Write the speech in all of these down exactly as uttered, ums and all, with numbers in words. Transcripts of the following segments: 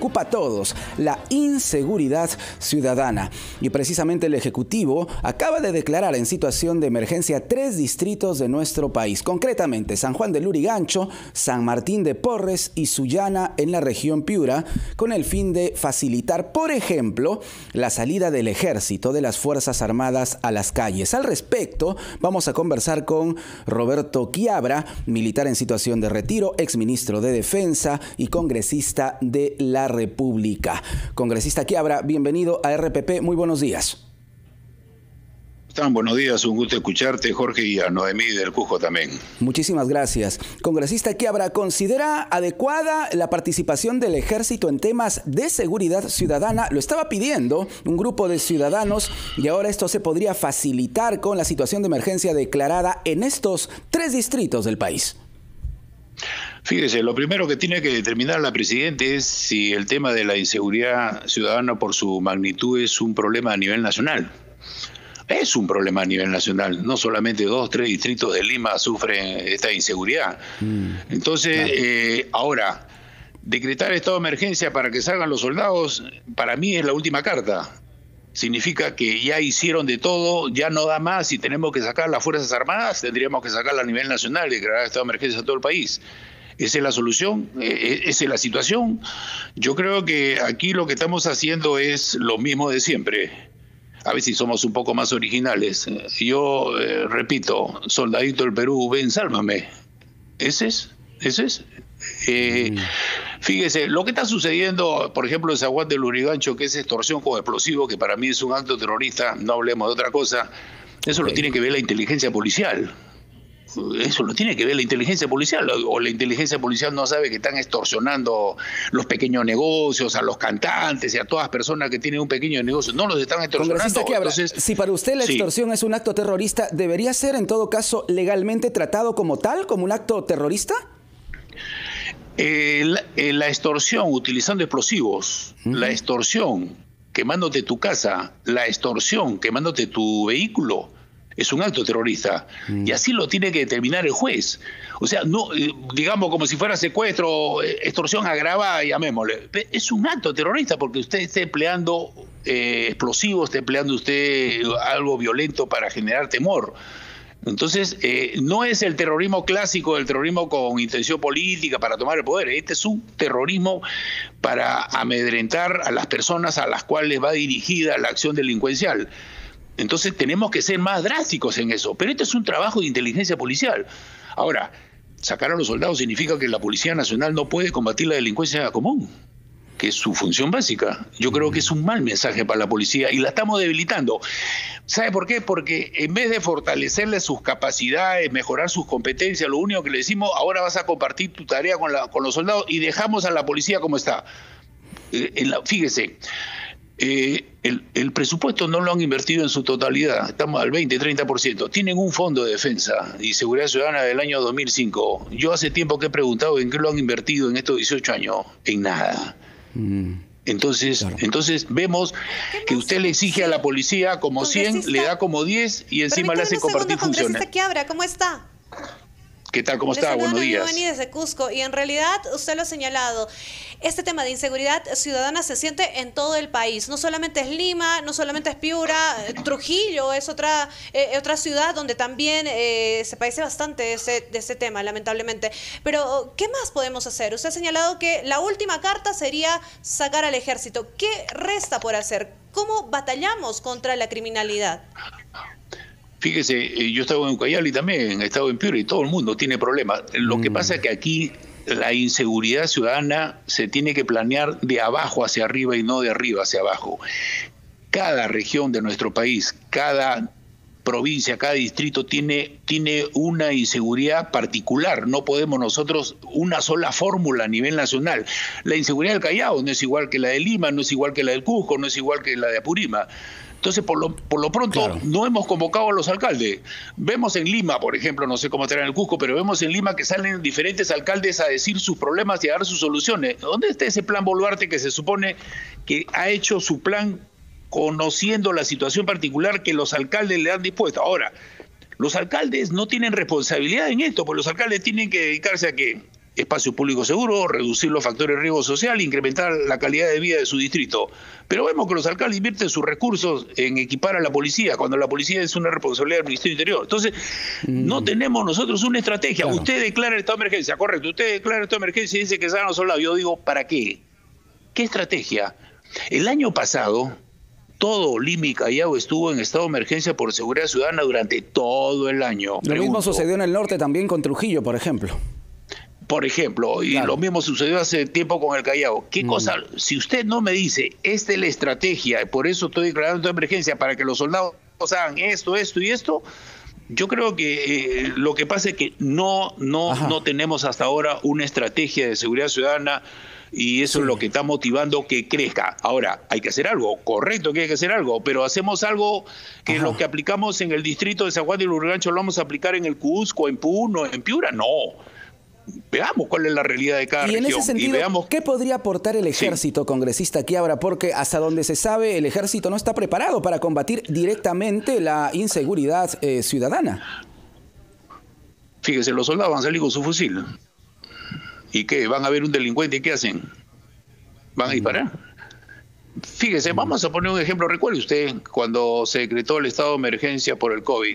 preocupa a todos, la inseguridad ciudadana. Y precisamente el Ejecutivo acaba de declarar en situación de emergencia tres distritos de nuestro país, concretamente San Juan de Lurigancho, San Martín de Porres y Sullana en la región Piura, con el fin de facilitar, por ejemplo, la salida del ejército de las Fuerzas Armadas a las calles. Al respecto, vamos a conversar con Roberto Quiabra, militar en situación de retiro, exministro de Defensa y congresista de la República. Congresista Quiabra, bienvenido a R P P, muy buenos días. Están buenos días, un gusto escucharte, Jorge, y a Noemí del Cusco también. Muchísimas gracias. Congresista Quiabra, ¿considera adecuada la participación del ejército en temas de seguridad ciudadana? Lo estaba pidiendo un grupo de ciudadanos y ahora esto se podría facilitar con la situación de emergencia declarada en estos tres distritos del país. Fíjese, lo primero que tiene que determinar la Presidenta es si el tema de la inseguridad ciudadana por su magnitud es un problema a nivel nacional. Es un problema a nivel nacional, no solamente dos, tres distritos de Lima sufren esta inseguridad. Mm, Entonces, claro. eh, ahora, decretar estado de emergencia para que salgan los soldados, para mí es la última carta. Significa que ya hicieron de todo, ya no da más, y tenemos que sacar las Fuerzas Armadas, tendríamos que sacarlas a nivel nacional y declarar estado de emergencia a todo el país. ¿Esa es la solución? ¿Esa es la situación? Yo creo que aquí lo que estamos haciendo es lo mismo de siempre. A ver si somos un poco más originales. Yo eh, repito, soldadito del Perú, ven, sálvame. ¿Ese es? ¿Ese es? Eh, mm. Fíjese, lo que está sucediendo, por ejemplo, en San Juan de Lurigancho, que es extorsión con explosivos, que para mí es un acto terrorista, no hablemos de otra cosa, eso okay. Lo tiene que ver la inteligencia policial. Eso lo tiene que ver la inteligencia policial, o la inteligencia policial no sabe que están extorsionando los pequeños negocios, a los cantantes y a todas personas que tienen un pequeño negocio, no los están extorsionando. Quiabra, Entonces, si para usted la extorsión sí. es un acto terrorista, ¿debería ser en todo caso legalmente tratado como tal, como un acto terrorista? Eh, la, eh, la extorsión utilizando explosivos, uh-huh. la extorsión quemándote tu casa, la extorsión quemándote tu vehículo, es un acto terrorista, mm. y así lo tiene que determinar el juez. O sea, no, digamos como si fuera secuestro, extorsión agravada, llamémosle. Es un acto terrorista porque usted está empleando eh, explosivos, está empleando usted algo violento para generar temor. Entonces, eh, no es el terrorismo clásico, el terrorismo con intención política para tomar el poder. Este es un terrorismo para amedrentar a las personas a las cuales va dirigida la acción delincuencial. Entonces tenemos que ser más drásticos en eso. Pero este es un trabajo de inteligencia policial. Ahora, sacar a los soldados significa que la Policía Nacional no puede combatir la delincuencia común, que es su función básica. Yo creo que es un mal mensaje para la policía y la estamos debilitando. ¿Sabe por qué? Porque en vez de fortalecerle sus capacidades, mejorar sus competencias, lo único que le decimos, ahora vas a compartir tu tarea con, la, con los soldados y dejamos a la policía como está. Eh, en la, fíjese, Eh, el, el presupuesto no lo han invertido en su totalidad, estamos al veinte, treinta por ciento. Tienen un fondo de defensa y seguridad ciudadana del año dos mil cinco. Yo hace tiempo que he preguntado en qué lo han invertido en estos dieciocho años. En nada. Mm. Entonces, claro. entonces vemos que usted le exige a la policía como cien, le da como diez y encima le hace compartir funciones. Quiabra, ¿cómo está? ¿Qué tal? ¿Cómo está? Buenos días. Noemí desde Cusco. Y en realidad, usted lo ha señalado, este tema de inseguridad ciudadana se siente en todo el país. No solamente es Lima, no solamente es Piura, Trujillo es otra, eh, otra ciudad donde también eh, se padece bastante de ese, de ese tema, lamentablemente. Pero, ¿qué más podemos hacer? Usted ha señalado que la última carta sería sacar al ejército. ¿Qué resta por hacer? ¿Cómo batallamos contra la criminalidad? Fíjese, yo estaba en Ucayali también, he estado en Piura y todo el mundo tiene problemas. Lo que pasa es que aquí la inseguridad ciudadana se tiene que planear de abajo hacia arriba y no de arriba hacia abajo. Cada región de nuestro país, cada provincia, cada distrito tiene, tiene una inseguridad particular. No podemos nosotros una sola fórmula a nivel nacional. La inseguridad del Callao no es igual que la de Lima, no es igual que la del Cusco, no es igual que la de Apurímac. Entonces, por lo, por lo pronto, claro. no hemos convocado a los alcaldes. Vemos en Lima, por ejemplo, no sé cómo estará en el Cusco, pero vemos en Lima que salen diferentes alcaldes a decir sus problemas y a dar sus soluciones. ¿Dónde está ese plan Boluarte que se supone que ha hecho su plan conociendo la situación particular que los alcaldes le han dispuesto? Ahora, los alcaldes no tienen responsabilidad en esto, porque los alcaldes tienen que dedicarse a qué? espacio público seguro, reducir los factores de riesgo social, incrementar la calidad de vida de su distrito. Pero vemos que los alcaldes invierten sus recursos en equipar a la policía, cuando la policía es una responsabilidad del Ministerio Interior. Entonces, mm. no tenemos nosotros una estrategia. Claro. Usted declara el estado de emergencia, correcto, usted declara el estado de emergencia y dice que salgan los soldados. Yo digo, ¿para qué? ¿Qué estrategia? El año pasado, todo Lima y Callao estuvo en estado de emergencia por seguridad ciudadana durante todo el año. Lo Pregunto. mismo sucedió en el norte también con Trujillo, por ejemplo. Por ejemplo, y claro. lo mismo sucedió hace tiempo con el Callao. ¿Qué mm. cosa? Si usted no me dice, esta es la estrategia, por eso estoy declarando estado de emergencia, para que los soldados hagan esto, esto y esto, yo creo que eh, lo que pasa es que no, no, no tenemos hasta ahora una estrategia de seguridad ciudadana, y eso sí. es lo que está motivando que crezca. Ahora, hay que hacer algo, correcto que hay que hacer algo, pero hacemos algo que Ajá. lo que aplicamos en el distrito de San Juan de Lurigancho lo vamos a aplicar en el Cusco, en Puno, en Piura, no. Veamos cuál es la realidad de cada y región. En ese sentido, y veamos... ¿qué podría aportar el ejército, sí. congresista Quiabra? Porque hasta donde se sabe, el ejército no está preparado para combatir directamente la inseguridad eh, ciudadana. Fíjese, los soldados van a salir con su fusil. ¿Y qué? ¿Van a ver un delincuente y qué hacen? ¿Van a disparar? Fíjese, vamos a poner un ejemplo. Recuerde usted cuando se decretó el estado de emergencia por el COVID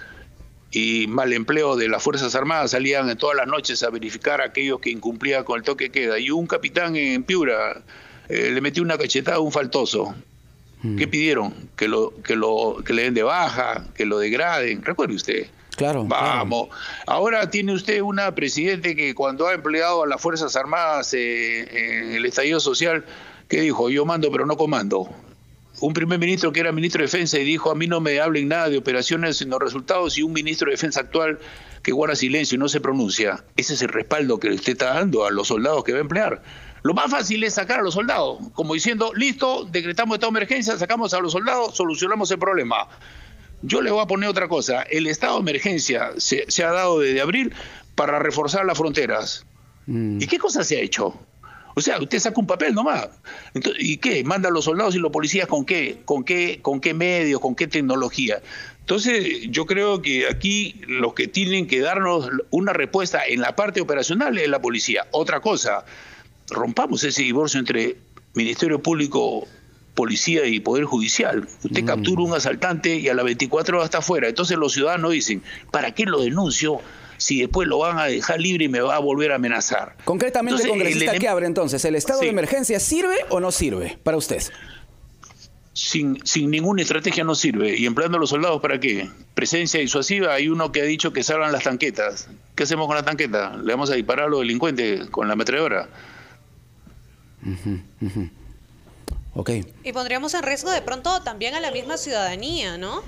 y mal empleo de las Fuerzas Armadas, salían todas las noches a verificar a aquellos que incumplían con el toque de queda. Y un capitán en Piura eh, le metió una cachetada a un faltoso. Mm. ¿Qué pidieron? Que lo, que lo, que le den de baja, que lo degraden. Recuerde usted. Claro. Vamos. Claro. Ahora tiene usted una presidente que cuando ha empleado a las Fuerzas Armadas eh, en el estallido social, que dijo, yo mando pero no comando. Un primer ministro que era ministro de Defensa y dijo, a mí no me hablen nada de operaciones sino resultados, y un ministro de Defensa actual que guarda silencio y no se pronuncia. Ese es el respaldo que usted está dando a los soldados que va a emplear. Lo más fácil es sacar a los soldados, como diciendo, listo, decretamos estado de emergencia, sacamos a los soldados, solucionamos el problema. Yo le voy a poner otra cosa. El estado de emergencia se, se ha dado desde abril para reforzar las fronteras. Mm. ¿Y qué cosa se ha hecho? O sea, usted saca un papel nomás. Entonces, ¿y qué? Manda a los soldados y los policías ¿con qué? ¿Con qué, con qué medios? ¿Con qué tecnología? Entonces, yo creo que aquí los que tienen que darnos una respuesta en la parte operacional es la policía. Otra cosa, rompamos ese divorcio entre Ministerio Público, Policía y Poder Judicial. Usted mm. captura un asaltante y a las veinticuatro horas está afuera. Entonces los ciudadanos dicen, ¿para qué lo denuncio si después lo van a dejar libre y me va a volver a amenazar? Concretamente, entonces, congresista Quiabra, entonces, ¿el estado sí. de emergencia sirve o no sirve para usted? Sin, sin ninguna estrategia no sirve. ¿Y empleando a los soldados para qué? Presencia disuasiva. Hay uno que ha dicho que salgan las tanquetas. ¿Qué hacemos con la tanqueta? ¿Le vamos a disparar a los delincuentes con la ametralladora? Uh-huh, uh-huh. Okay. Y pondríamos en riesgo de pronto también a la misma ciudadanía, ¿no?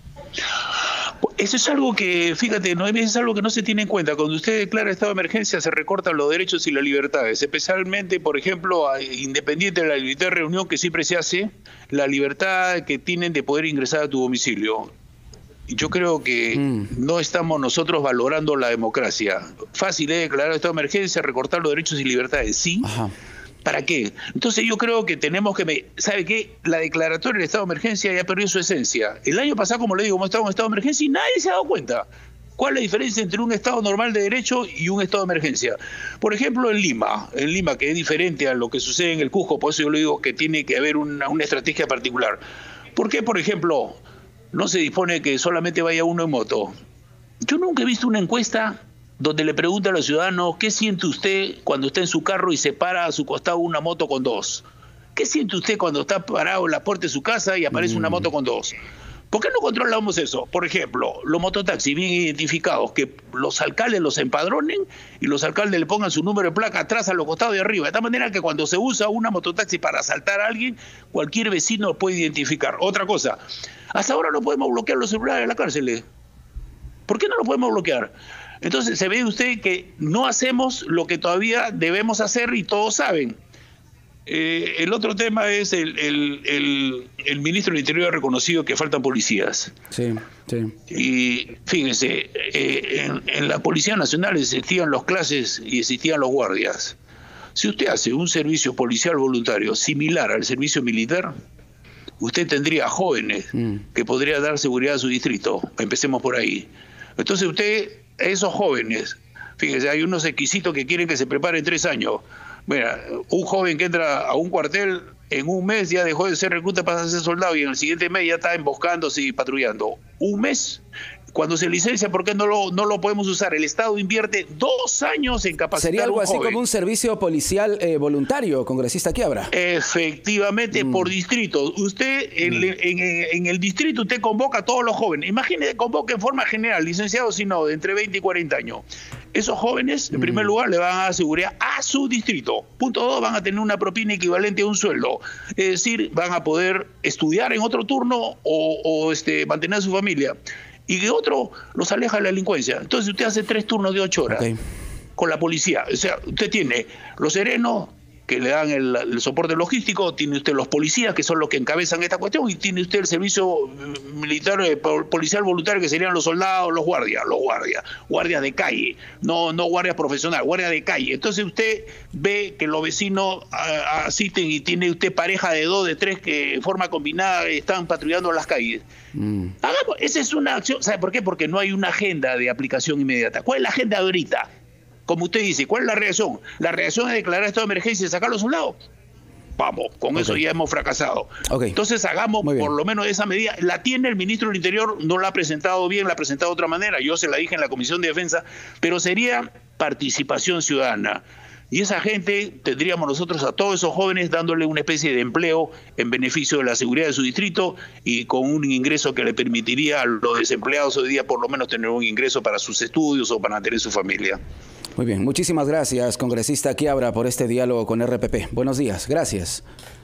Eso es algo que, fíjate, no es algo que no se tiene en cuenta. Cuando usted declara estado de emergencia se recortan los derechos y las libertades, especialmente, por ejemplo, independiente de la libertad de reunión que siempre se hace, la libertad que tienen de poder ingresar a tu domicilio. Yo creo que mm. no estamos nosotros valorando la democracia. Fácil es declarar estado de emergencia, recortar los derechos y libertades, ¿sí? Ajá. ¿Para qué? Entonces yo creo que tenemos que... Me, ¿sabe qué? La declaratoria del estado de emergencia ya perdió su esencia. El año pasado, como le digo, hemos estado en estado de emergencia y nadie se ha dado cuenta. ¿Cuál es la diferencia entre un estado normal de derecho y un estado de emergencia? Por ejemplo, en Lima, en Lima, que es diferente a lo que sucede en el Cusco, por eso yo le digo que tiene que haber una, una estrategia particular. ¿Por qué, por ejemplo, no se dispone que solamente vaya uno en moto? Yo nunca he visto una encuesta donde le pregunta a los ciudadanos, ¿qué siente usted cuando está en su carro y se para a su costado una moto con dos? ¿Qué siente usted cuando está parado en la puerta de su casa y aparece mm. una moto con dos? ¿Por qué no controlamos eso? Por ejemplo, los mototaxis bien identificados, que los alcaldes los empadronen y los alcaldes le pongan su número de placa atrás a los costados y arriba, de tal manera que cuando se usa una mototaxi para asaltar a alguien, cualquier vecino lo puede identificar. Otra cosa, hasta ahora no podemos bloquear los celulares de la cárcel. ¿Por qué no lo podemos bloquear? Entonces se ve usted que no hacemos lo que todavía debemos hacer y todos saben. Eh, el otro tema es el, el, el, el ministro del Interior ha reconocido que faltan policías. Sí, sí. Y fíjense, eh, en, en la Policía Nacional existían las clases y existían los guardias. Si usted hace un servicio policial voluntario similar al servicio militar, usted tendría jóvenes mm. que podrían dar seguridad a su distrito. Empecemos por ahí. Entonces usted... esos jóvenes Fíjese, hay unos exquisitos que quieren que se prepare en tres años. Mira, un joven que entra a un cuartel en un mes ya dejó de ser recluta para ser soldado y en el siguiente mes ya está emboscándose y patrullando. Un mes. Cuando se licencia, ¿por qué no lo, no lo podemos usar? El Estado invierte dos años en capacitar Sería algo a un así joven. como un servicio policial eh, voluntario, congresista Quiabra. Efectivamente, mm. por distrito. Usted, en, mm. en, en, en el distrito, usted convoca a todos los jóvenes. Imagínese, convoca en forma general, licenciados y no, de entre veinte y cuarenta años. Esos jóvenes, en mm. primer lugar, le van a dar seguridad a su distrito. Punto dos, van a tener una propina equivalente a un sueldo. Es decir, van a poder estudiar en otro turno o, o este, mantener a su familia. Y que otro los aleja de la delincuencia. Entonces usted hace tres turnos de ocho horas okay. con la policía. O sea, usted tiene los serenos que le dan el, el soporte logístico, tiene usted los policías que son los que encabezan esta cuestión y tiene usted el servicio militar, eh, policial voluntario que serían los soldados, los guardias, los guardias, guardias de calle, no, no guardias profesionales, guardias de calle. Entonces usted ve que los vecinos a, asisten y tiene usted pareja de dos, de tres que en forma combinada están patrullando las calles. Mm. Hagamos, esa es una acción, ¿sabe por qué? Porque no hay una agenda de aplicación inmediata. ¿Cuál es la agenda ahorita? Como usted dice, ¿cuál es la reacción? La reacción es declarar estado de emergencia y sacarlos a un lado. Vamos, con okay. eso ya hemos fracasado. Okay. Entonces hagamos por lo menos esa medida. La tiene el ministro del Interior, no la ha presentado bien, la ha presentado de otra manera. Yo se la dije en la Comisión de Defensa, pero sería participación ciudadana. Y esa gente, tendríamos nosotros a todos esos jóvenes dándole una especie de empleo en beneficio de la seguridad de su distrito y con un ingreso que le permitiría a los desempleados hoy día por lo menos tener un ingreso para sus estudios o para mantener su familia. Muy bien, muchísimas gracias, congresista Quiabra, por este diálogo con R P P. Buenos días, gracias.